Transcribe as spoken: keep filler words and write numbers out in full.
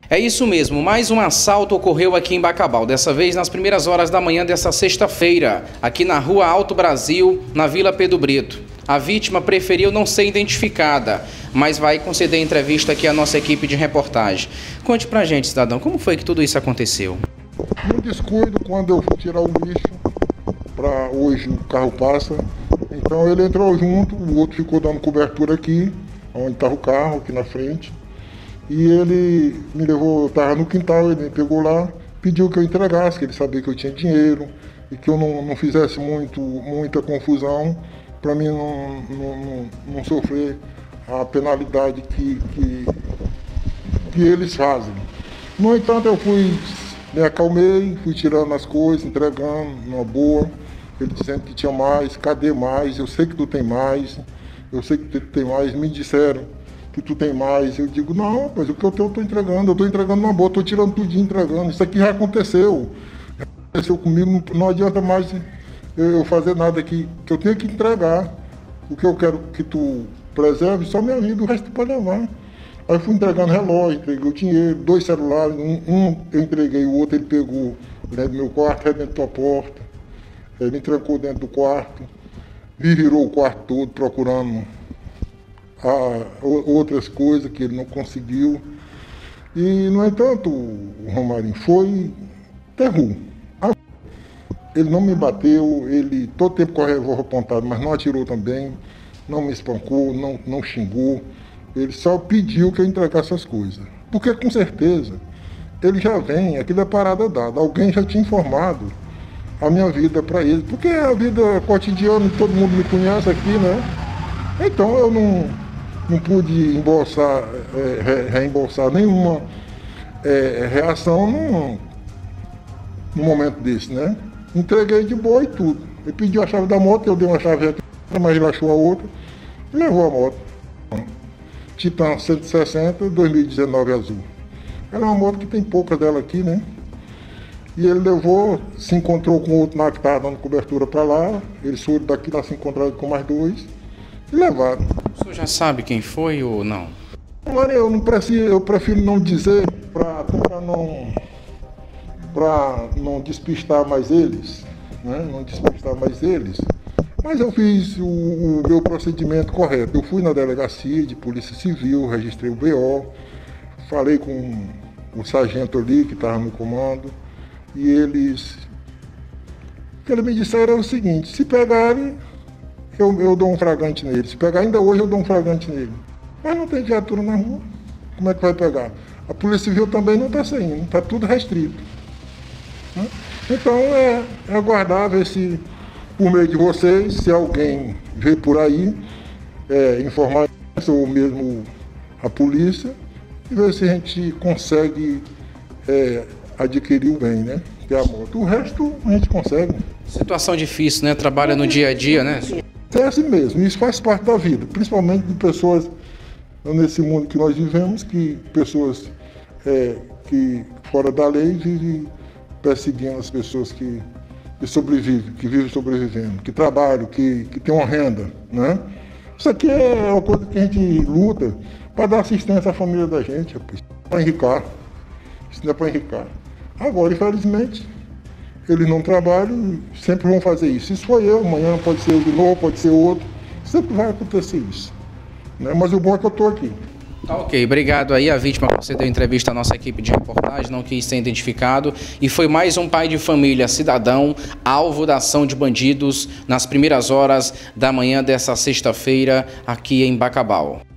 É isso mesmo, mais um assalto ocorreu aqui em Bacabal, dessa vez nas primeiras horas da manhã dessa sexta-feira, aqui na rua Alto Brasil, na Vila Pedro Brito. A vítima preferiu não ser identificada, mas vai conceder entrevista aqui à nossa equipe de reportagem. Conte pra gente, cidadão, como foi que tudo isso aconteceu? No descuido, quando eu fui tirar o lixo, para hoje o carro passa, então ele entrou junto, o outro ficou dando cobertura aqui, onde estava o carro, aqui na frente. E ele me levou, eu estava no quintal, ele me pegou lá, pediu que eu entregasse, que ele sabia que eu tinha dinheiro e que eu não, não fizesse muito, muita confusão para mim não, não, não sofrer a penalidade que, que, que eles fazem. No entanto, eu fui, me acalmei, fui tirando as coisas, entregando numa boa, ele dizendo que tinha mais, cadê mais, eu sei que tu tem mais, eu sei que tu tem mais, me disseram que tu tem mais, eu digo, não, mas o que eu tenho eu estou entregando, eu estou entregando na boa, estou tirando tudinho, entregando, isso aqui já aconteceu, já aconteceu comigo, não, não adianta mais eu fazer nada aqui, que eu tenho que entregar, o que eu quero que tu preserve, só minha vida, o resto tu pode levar. Aí eu fui entregando relógio, entreguei o dinheiro, dois celulares, um, um eu entreguei, o outro ele pegou dentro do meu quarto, dentro da tua porta, ele me trancou dentro do quarto, me virou o quarto todo procurando a, outras coisas que ele não conseguiu. E, no entanto, o Romarinho foi terror. Ele não me bateu, ele todo tempo com o revólver apontado, mas não atirou também, não me espancou, não, não xingou. Ele só pediu que eu entregasse as coisas. Porque, com certeza, ele já vem, aquilo é parada dada. Alguém já tinha informado a minha vida para ele. Porque a vida cotidiana, todo mundo me conhece aqui, né? Então, eu não... não pude embolsar, é, reembolsar nenhuma é, reação num, num momento desse, né? Entreguei de boa e tudo. Ele pediu a chave da moto, eu dei uma chave aqui, mas ele achou a outra e levou a moto. Titan cento e sessenta, dois mil e dezenove azul. Ela é uma moto que tem poucas dela aqui, né? E ele levou, se encontrou com outro lá que estava dando cobertura para lá, eles foram daqui lá se encontraram com mais dois e levaram. O senhor já sabe quem foi ou não? Maria, eu não preciso, eu prefiro não dizer para não, para não despistar mais eles, né? Não despistar mais eles. Mas eu fiz o, o meu procedimento correto. Eu fui na delegacia de Polícia Civil, registrei o B O, falei com o sargento ali que estava no comando e eles, o que eles me disseram é o seguinte: se pegarem, Eu, eu dou um flagrante nele. Se pegar ainda hoje, eu dou um flagrante nele. Mas não tem viatura na rua. Como é que vai pegar? A Polícia Civil também não está saindo. Está tudo restrito. Né? Então, é, é aguardar ver se, por meio de vocês, se alguém vê por aí, é, informar isso, ou mesmo a polícia, e ver se a gente consegue é, adquirir o bem, né? Que é a moto. O resto, a gente consegue. Situação difícil, né? Trabalha no dia a dia, né? É assim mesmo, isso faz parte da vida, principalmente de pessoas nesse mundo que nós vivemos, que pessoas é, que fora da lei vivem perseguindo as pessoas que, que sobrevivem, que vivem sobrevivendo, que trabalham, que, que têm uma renda, né? Isso aqui é uma coisa que a gente luta para dar assistência à família da gente, para enricar, isso não é para enricar. Agora, infelizmente, eles não trabalham, sempre vão fazer isso. Isso foi eu, amanhã pode ser eu de novo, pode ser outro. Sempre vai acontecer isso. Né? Mas o bom é que eu estou aqui. Tá ok, obrigado aí. A vítima concedeu entrevista à nossa equipe de reportagem, não quis ser identificado. E foi mais um pai de família, cidadão, alvo da ação de bandidos nas primeiras horas da manhã dessa sexta-feira aqui em Bacabal.